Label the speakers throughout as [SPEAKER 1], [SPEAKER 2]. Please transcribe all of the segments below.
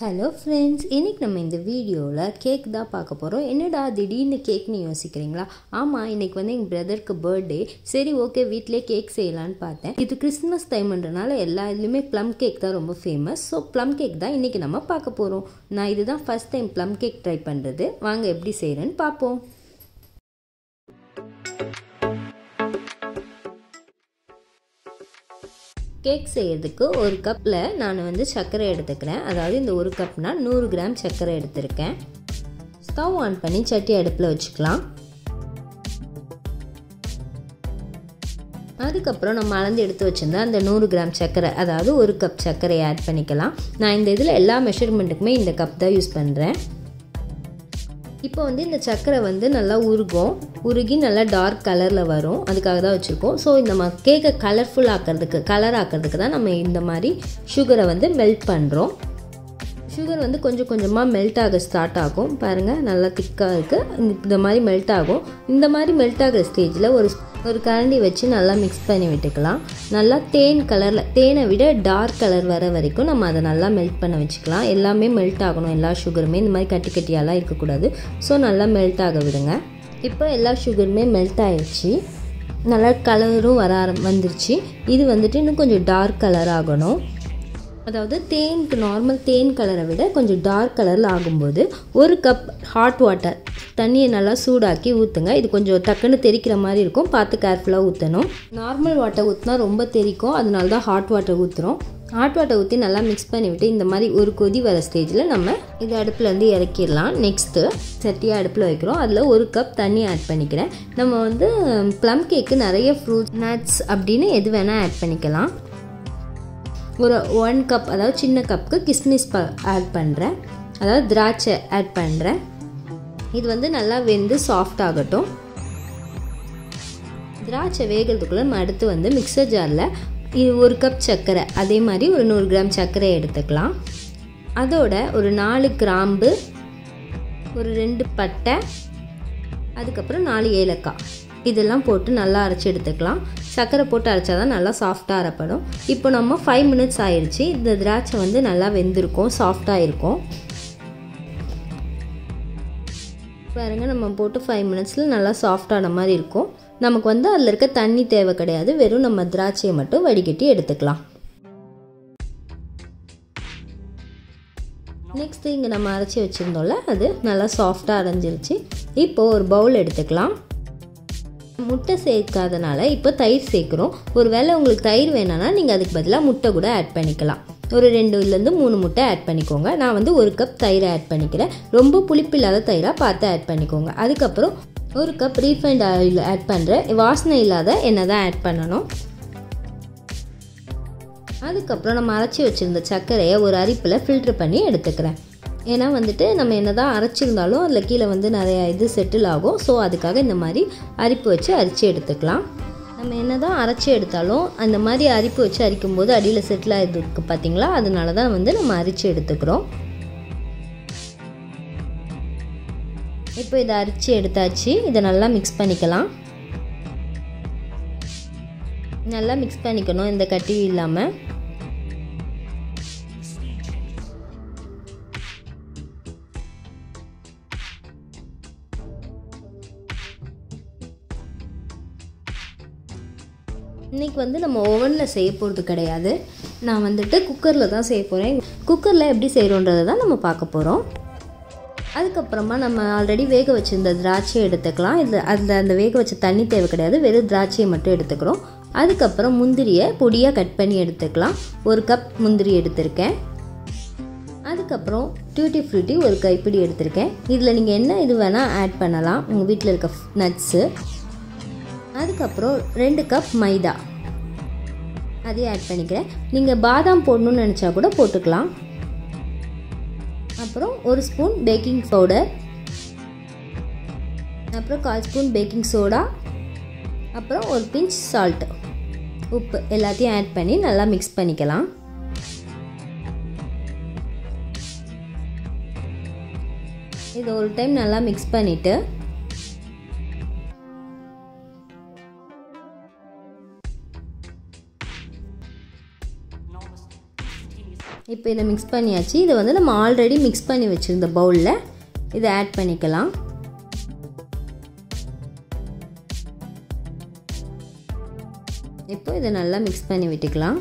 [SPEAKER 1] Hello friends, இன்றைக்கி நம்ம இந்த வீடியோவில் கேக் தான் பார்க்க போகிறோம். என்னடா திடீர்னு கேக்னு யோசிக்கிறீங்களா? ஆமாம், இன்றைக்கி வந்து எங்கள் பிரதருக்கு பர்த்டே. சரி, ஓகே, வீட்டிலே கேக் செய்யலான்னு பார்த்தேன். இது கிறிஸ்மஸ் டைம்ன்றனால எல்லா இதுலேயுமே ப்ளம் கேக் தான் ரொம்ப ஃபேமஸ். ஸோ ப்ளம் கேக் தான் இன்றைக்கி நம்ம பார்க்க போகிறோம். நான் இதுதான் first time plum cake try பண்ணுறது. வாங்க எப்படி செய்கிறேன்னு பார்ப்போம். கேக் செய்கிறதுக்கு ஒரு கப்பில் நான் வந்து சர்க்கரை எடுத்துக்கிறேன். அதாவது இந்த ஒரு கப்னால் 100 கிராம் சர்க்கரை எடுத்துருக்கேன். ஸ்டவ் ஆன் பண்ணி சட்டி அடுப்பில் வச்சுக்கலாம். அதுக்கப்புறம் நம்ம அளந்து எடுத்து வச்சுருந்தா அந்த 100 கிராம் சர்க்கரை, அதாவது ஒரு கப் சர்க்கரையை ஆட் பண்ணிக்கலாம். நான் இந்த இதில் எல்லா மெஷர்மெண்ட்டுக்குமே இந்த கப் தான் யூஸ் பண்ணுறேன். இப்போ வந்து இந்த சர்க்கரை வந்து நல்லா உருகி நல்லா டார்க் கலரில் வரும். அதுக்காக தான் வச்சுருக்கோம். ஸோ இந்த கேக்கை கலர் ஆக்கிறதுக்கு தான் நம்ம இந்த மாதிரி சுகரை வந்து மெல்ட் பண்ணுறோம். சுகர் வந்து கொஞ்சம் கொஞ்சமாக மெல்ட் ஆக ஸ்டார்ட் ஆகும். பாருங்கள், நல்லா திக்காக இருக்குது. இந்த மாதிரி மெல்ட் ஆகும். இந்த மாதிரி மெல்ட் ஆகிற ஸ்டேஜில் ஒரு கரண்டி வச்சு நல்லா மிக்ஸ் பண்ணி விட்டுக்கலாம். நல்லா தேனை விட டார்க் கலர் வர வரைக்கும் நம்ம அதை நல்லா மெல்ட் பண்ண வச்சுக்கலாம். எல்லாமே மெல்ட் ஆகணும், எல்லா சுகருமே. இந்த மாதிரி கட்டியாலாம் இருக்கக்கூடாது. ஸோ நல்லா மெல்ட் ஆக விடுங்க. இப்போ எல்லா சுகருமே மெல்ட் ஆகிடுச்சு. நல்லா கலரும் வந்துருச்சு. இது வந்துட்டு இன்னும் கொஞ்சம் டார்க் கலர் ஆகணும். அதாவது நார்மல் தேன் கலரை விட கொஞ்சம் டார்க் கலரில் ஆகும்போது ஒரு கப் ஹாட் வாட்டர் தண்ணியை நல்லா சூடாக்கி ஊற்றுங்க. இது கொஞ்சம் டக்குன்னு தெறிக்கிற மாதிரி இருக்கும். பார்த்து கேர்ஃபுல்லாக ஊற்றணும். நார்மல் வாட்டர் ஊற்றினா ரொம்ப தெறிக்கும். அதனால தான் ஹாட் வாட்டர் ஊற்றுறோம். ஹாட் வாட்டர் ஊற்றி நல்லா மிக்ஸ் பண்ணிவிட்டு இந்த மாதிரி ஒரு கொதி வர ஸ்டேஜில் நம்ம இது அடுப்புலேருந்து இறக்கிடலாம். நெக்ஸ்ட்டு சட்டியாக அடுப்பில் வைக்கிறோம். அதில் ஒரு கப் தண்ணி ஆட் பண்ணிக்கிறேன். நம்ம வந்து ப்ளம் கேக்கு நிறைய ஃப்ரூட்ஸ், நட்ஸ் அப்படின்னு எது வேணால் ஆட் பண்ணிக்கலாம். ஒரு 1 கப், அதாவது சின்ன கப்புக்கு கிஸ்மிஸ் ஆட் பண்ணுறேன். அதாவது திராட்சை ஆட் பண்ணுறேன். இது வந்து நல்லா வெந்து சாஃப்ட் ஆகட்டும். திராட்சை வேகிறதுக்குள்ளே நம்ம அடுத்து வந்து மிக்சர் ஜாரில் இது ஒரு கப் சர்க்கரை, அதே மாதிரி ஒரு 100 கிராம் சர்க்கரை எடுத்துக்கலாம். அதோட ஒரு 4 கிராம்பு, ஒரு 2 பட்டை, அதுக்கப்புறம் 4 ஏலக்காய் இதெல்லாம் போட்டு நல்லா அரைச்சி எடுத்துக்கலாம். சர்க்கரை போட்டு அரைச்சா தான் நல்லா சாஃப்டாக அரைப்படும். இப்போ நம்ம 5 மினிட்ஸ் ஆயிடுச்சு. இந்த திராட்சை வந்து நல்லா வெந்திருக்கும், சாஃப்டாக இருக்கும். பாருங்கள், நம்ம போட்டு 5 மினிட்ஸில் நல்லா சாஃப்டான மாதிரி இருக்கும். நமக்கு வந்து அதில் இருக்க தண்ணி தேவை கிடையாது. வெறும் நம்ம திராட்சையை மட்டும் வடிகட்டி எடுத்துக்கலாம். நெக்ஸ்ட்டு இங்கே நம்ம அரைச்சி வச்சுருந்தோம்ல, அது நல்லா சாஃப்டாக அரைஞ்சிருச்சு. இப்போது ஒரு பவுல் எடுத்துக்கலாம். முட்டை சேர்க்காதனால இப்போ தயிர் சேர்க்குறோம். ஒரு வேளை உங்களுக்கு தயிர் வேணான்னா நீங்கள் அதுக்கு பதிலாக முட்டை கூட ஆட் பண்ணிக்கலாம். ஒரு 2லேருந்து 3 முட்டை ஆட் பண்ணிக்கோங்க. நான் வந்து ஒரு கப் தயிரை ஆட் பண்ணிக்கிறேன். ரொம்ப புளிப்பு இல்லாத தயிராக பார்த்து ஆட் பண்ணிக்கோங்க. அதுக்கப்புறம் ஒரு கப் ரீஃபைண்ட் ஆயில் ஆட் பண்ணுறேன். வாசனை இல்லாத எண்ணெய் தான் ஆட் பண்ணணும். அதுக்கப்புறம் நம்ம அரைச்சி வச்சுருந்த சர்க்கரையை ஒரு அரிப்பில் ஃபில்ட்ரு பண்ணி எடுத்துக்கிறேன். ஏன்னா வந்துட்டு நம்ம என்ன தான் அரைச்சிருந்தாலும் அதில் கீழே வந்து நிறையா இது செட்டில் ஆகும். ஸோ அதுக்காக இந்த மாதிரி அரிப்பு வச்சு அரிச்சு எடுத்துக்கலாம். நம்ம என்ன தான் அரைச்சி எடுத்தாலும் அந்த மாதிரி அரிப்பு வச்சு அரிக்கும்போது அடியில் செட்டில் ஆகிருக்கு பார்த்தீங்களா? அதனால தான் வந்து நம்ம அரிச்சு எடுத்துக்கிறோம். இப்போ இதை அரிச்சு எடுத்தாச்சு. இதை நல்லா மிக்ஸ் பண்ணிக்கலாம். நல்லா மிக்ஸ் பண்ணிக்கணும், இந்த கட்டி இல்லாமல். இன்றைக்கி வந்து நம்ம ஓவனில் செய்ய போகிறது கிடையாது. நான் வந்துட்டு குக்கரில் தான் செய்ய போகிறேன். குக்கரில் எப்படி செய்கிறோன்றதை தான் நம்ம பார்க்க போகிறோம். அதுக்கப்புறமா நம்ம ஆல்ரெடி வேக வச்சுருந்த திராட்சையை எடுத்துக்கலாம். அதில் அந்த வேக வச்ச தண்ணி தேவை கிடையாது. வெறும் திராட்சையை மட்டும் எடுத்துக்கிறோம். அதுக்கப்புறம் முந்திரியை பொடியாக கட் பண்ணி எடுத்துக்கலாம். ஒரு கப் முந்திரி எடுத்திருக்கேன். அதுக்கப்புறம் tutti frutti ஒரு கைப்பிடி எடுத்திருக்கேன். இதில் நீங்கள் என்ன இது வேணால் ஆட் பண்ணலாம், உங்கள் வீட்டில் இருக்க நட்ஸு. அதுக்கப்புறம் 2 கப் மைதா அதையும் ஆட் பண்ணிக்கிறேன். நீங்கள் பாதாம் போடணுன்னு நினச்சா கூட போட்டுக்கலாம். அப்புறம் 1 ஸ்பூன் பேக்கிங் பவுடர், அப்புறம் 1/4 ஸ்பூன் பேக்கிங் சோடா, அப்புறம் ஒரு பிஞ்ச் சால்ட், உப்பு எல்லாத்தையும் ஆட் பண்ணி நல்லா மிக்ஸ் பண்ணிக்கலாம். இதை ஒரு டைம் நல்லா மிக்ஸ் பண்ணிவிட்டு இப்போ இதை மிக்ஸ் பண்ணியாச்சு. இதை வந்து நம்ம ஆல்ரெடி மிக்ஸ் பண்ணி வச்சுருந்த பவுலில் இதை ஆட் பண்ணிக்கலாம். இப்போ இதை நல்லா மிக்ஸ் பண்ணி விட்டுக்கலாம்.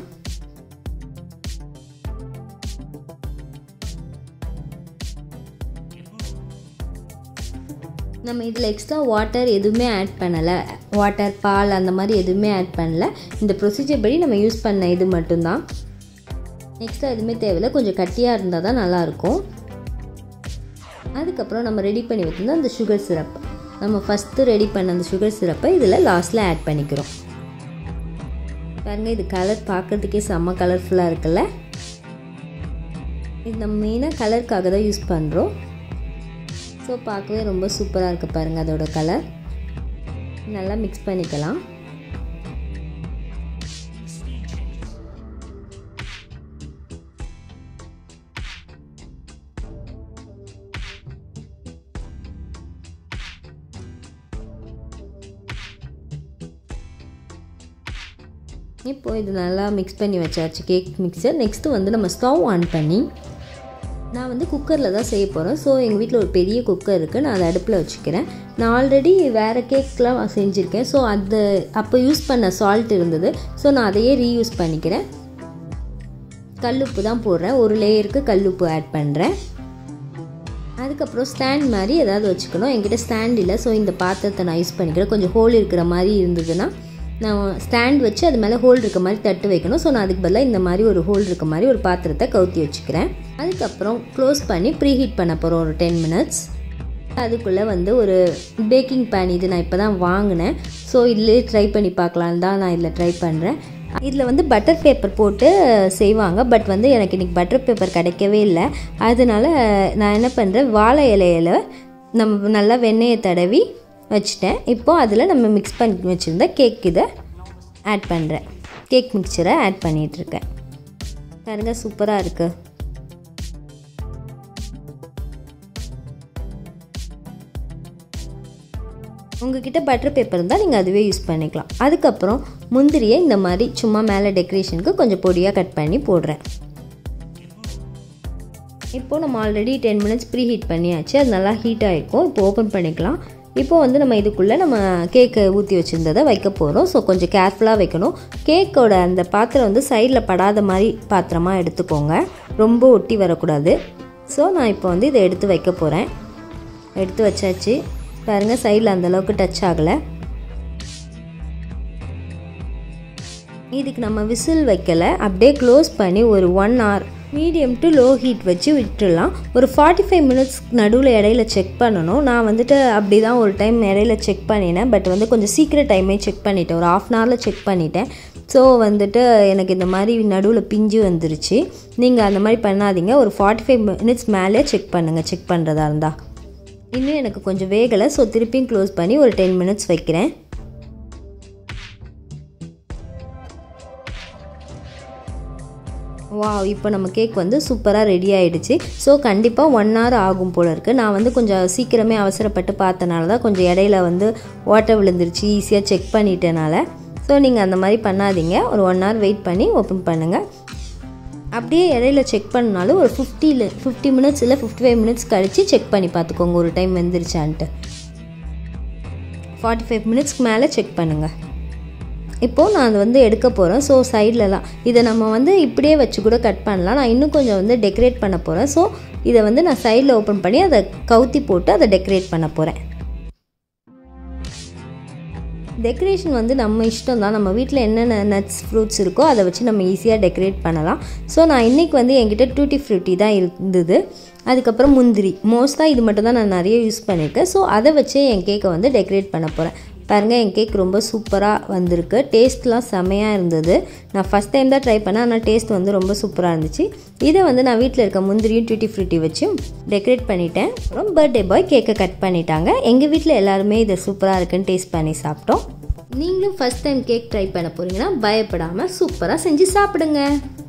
[SPEAKER 1] நம்ம இதில் எக்ஸ்ட்ரா வாட்டர் எதுவுமே ஆட் பண்ணலை, வாட்டர் பால் அந்த மாதிரி எதுவுமே ஆட் பண்ணல. இந்த ப்ரொசீஜர் படி நம்ம யூஸ் பண்ண இது மட்டும்தான். எக்ஸ்ட்ரா எதுவுமே தேவையில்லை, கொஞ்சம் கட்டியாக இருந்தால் தான் நல்லாயிருக்கும். அதுக்கப்புறம் நம்ம ரெடி பண்ணி வச்சுருந்தோம் அந்த சுகர் சிரப், நம்ம ஃபஸ்ட்டு ரெடி பண்ண அந்த சுகர் சிரப்பை இதில் லாஸ்ட்டில் ஆட் பண்ணிக்கிறோம். பாருங்கள், இது கலர் பார்க்குறதுக்கே செம்ம கலர்ஃபுல்லாக இருக்குல்ல. இது நம்ம மெயினாக கலருக்காக தான் யூஸ் பண்ணுறோம். ஸோ பார்க்கவே ரொம்ப சூப்பராக இருக்குது பாருங்கள் அதோட கலர். நல்லா மிக்ஸ் பண்ணிக்கலாம். இப்போது இது நல்லா மிக்ஸ் பண்ணி வச்சாச்சு கேக் மிக்சர். நெக்ஸ்ட்டு வந்து நம்ம ஸ்டவ் ஆன் பண்ணி, நான் வந்து குக்கரில் தான் செய்ய போகிறேன். ஸோ எங்கள் வீட்டில் ஒரு பெரிய குக்கர் இருக்குது, நான் அதை அடுப்பில் வச்சுக்கிறேன். நான் ஆல்ரெடி வேறு கேக்லாம் செஞ்சுருக்கேன். ஸோ அது அப்போ யூஸ் பண்ண சால்ட் இருந்தது. ஸோ நான் அதையே ரீயூஸ் பண்ணிக்கிறேன். கல்லுப்பு தான் போடுறேன், ஒரு லேயருக்கு கல்லுப்பு ஆட் பண்ணுறேன். அதுக்கப்புறம் ஸ்டாண்ட் மாதிரி ஏதாவது வச்சுக்கணும். என்கிட்ட ஸ்டாண்ட் இல்லை, ஸோ இந்த பாத்திரத்தை நான் யூஸ் பண்ணிக்கிறேன். கொஞ்சம் ஹோல் இருக்கிற மாதிரி இருந்ததுன்னா நான் ஸ்டாண்ட் வச்சு அது மேலே ஹோல் இருக்க மாதிரி தட்டு வைக்கணும். ஸோ நான் அதுக்கு பதிலாக இந்த மாதிரி ஒரு ஹோல் இருக்க மாதிரி ஒரு பாத்திரத்தை கவுத்தி வச்சுக்கிறேன். அதுக்கப்புறம் க்ளோஸ் பண்ணி ப்ரீஹீட் பண்ண போகிறோம் ஒரு 10 minutes. அதுக்குள்ளே வந்து ஒரு பேக்கிங் பேன், இது நான் இப்போ தான் வாங்கினேன். ஸோ இதிலே ட்ரை பண்ணி பார்க்கலான்னு தான் நான் இதில் ட்ரை பண்ணுறேன். இதில் வந்து பட்டர் பேப்பர் போட்டு செய்வாங்க. பட் வந்து எனக்கு இன்றைக்கி பட்டர் பேப்பர் கிடைக்கவே இல்லை. அதனால் நான் என்ன பண்ணுறேன், வாழை இலையில் நம்ம நல்லா வெண்ணெயை தடவி வச்சுட்டேன். இப்போது அதில் நம்ம மிக்ஸ் பண்ணி வச்சுருந்த கேக் இதை ஆட் பண்ணுறேன். கேக் மிக்சரை ஆட் பண்ணிகிட்ருக்கேன். பாருங்க, சூப்பராக இருக்குது. உங்ககிட்ட பட்டர் பேப்பர் இருந்தால் நீங்கள் அதுவே யூஸ் பண்ணிக்கலாம். அதுக்கப்புறம் முந்திரியை இந்த மாதிரி சும்மா மேலே டெக்கரேஷனுக்கு கொஞ்சம் பொடியாக கட் பண்ணி போடுறேன். இப்போது நம்ம ஆல்ரெடி 10 minutes ப்ரீ ஹீட் பண்ணியாச்சு. அது நல்லா ஹீட் ஆகிருக்கும். இப்போ ஓப்பன் பண்ணிக்கலாம். இப்போ வந்து நம்ம இதுக்குள்ளே நம்ம கேக்கை ஊற்றி வச்சுருந்ததை வைக்க போகிறோம். ஸோ கொஞ்சம் கேர்ஃபுல்லாக வைக்கணும். கேக்கோட அந்த பாத்திரம் வந்து சைடில் படாத மாதிரி பாத்திரமாக எடுத்துக்கோங்க, ரொம்ப ஒட்டி வரக்கூடாது. ஸோ நான் இப்போ வந்து இதை எடுத்து வைக்க போகிறேன். எடுத்து வச்சாச்சு. பாருங்கள், சைடில் அந்தளவுக்கு டச் ஆகலை. இதுக்கு நம்ம விசில் வைக்கலை, அப்படியே க்ளோஸ் பண்ணி ஒரு 1 hour medium to low heat வச்சு விட்டுடலாம். ஒரு 45 minutes நடுவில் இடையில செக் பண்ணணும். நான் வந்துட்டு அப்படி தான் ஒரு டைம் இடையில செக் பண்ணினேன். பட் வந்து கொஞ்சம் சீக்கிரம் டைமே செக் பண்ணிட்டேன், ஒரு 1/2 hour செக் பண்ணிட்டேன். ஸோ வந்துட்டு எனக்கு இந்த மாதிரி நடுவில் பிஞ்சு வந்துருச்சு. நீங்கள் அந்த மாதிரி பண்ணாதீங்க, ஒரு 45 minutes மேலே செக் பண்ணுங்கள், செக் பண்ணுறதா இருந்தால். இன்னும் எனக்கு கொஞ்சம் வேகலை. ஸோ திருப்பியும் க்ளோஸ் பண்ணி ஒரு 10 minutes வைக்கிறேன். வாவ், இப்போ நம்ம கேக் வந்து சூப்பராக ரெடி ஆகிடுச்சு. ஸோ கண்டிப்பாக 1 hour ஆகும் போல் இருக்குது. நான் வந்து கொஞ்சம் சீக்கிரமே அவசரப்பட்டு பார்த்தனால தான் கொஞ்சம் இடையில வந்து ஓட்டை விழுந்துருச்சு, ஈஸியாக செக் பண்ணிட்டனால. ஸோ நீங்கள் அந்த மாதிரி பண்ணாதீங்க, ஒரு 1 hour வெயிட் பண்ணி ஓப்பன் பண்ணுங்கள். அப்படியே இடையில செக் பண்ணாலும் ஒரு 50 minutes இல்லை 55 minutes கழித்து செக் பண்ணி பார்த்துக்கோங்க ஒரு டைம் வெந்துருச்சான்ட்டு. 45 minutesக்கு மேலே செக் பண்ணுங்கள். இப்போது நான் அதை வந்து எடுக்க போகிறேன். ஸோ சைட்லலாம் இதை நம்ம வந்து இப்படியே வச்சு கூட கட் பண்ணலாம். நான் இன்னும் கொஞ்சம் வந்து டெக்கரேட் பண்ண போகிறேன். ஸோ இதை வந்து நான் சைடில் ஓப்பன் பண்ணி அதை கவுத்தி போட்டு அதை டெக்கரேட் பண்ண போகிறேன். டெக்கரேஷன் வந்து நம்ம இஷ்டம் தான். நம்ம வீட்டில் என்னென்ன நட்ஸ் ஃப்ரூட்ஸ் இருக்கோ அதை வச்சு நம்ம ஈஸியாக டெக்கரேட் பண்ணலாம். ஸோ நான் இன்றைக்கி வந்து என்கிட்ட tutti frutti தான் இருந்தது. அதுக்கப்புறம் முந்திரி, மோஸ்ட்டாக இது மட்டும் தான் நான் நிறைய யூஸ் பண்ணியிருக்கேன். ஸோ அதை வச்சு என் கேக்கை வந்து டெக்கரேட் பண்ண போகிறேன். பாருங்கள், என் கேக் ரொம்ப சூப்பராக வந்திருக்கு. டேஸ்ட்லாம் செமையாக இருந்தது. நான் ஃபஸ்ட் டைம் தான் ட்ரை பண்ணேன், ஆனால் டேஸ்ட் வந்து ரொம்ப சூப்பராக இருந்துச்சு. இதை வந்து நான் வீட்டில் இருக்க முந்திரியும் tutti frutti வச்சும் டெக்கரேட் பண்ணிட்டேன். அப்புறம் பர்த்டே பாய் கேக்கை கட் பண்ணிட்டாங்க. எங்கள் வீட்டில் எல்லாருமே இதை சூப்பராக இருக்குன்னு டேஸ்ட் பண்ணி சாப்பிட்டோம். நீங்களும் ஃபஸ்ட் டைம் கேக் ட்ரை பண்ண போகிறீங்கன்னா பயப்படாமல் சூப்பராக செஞ்சு சாப்பிடுங்க.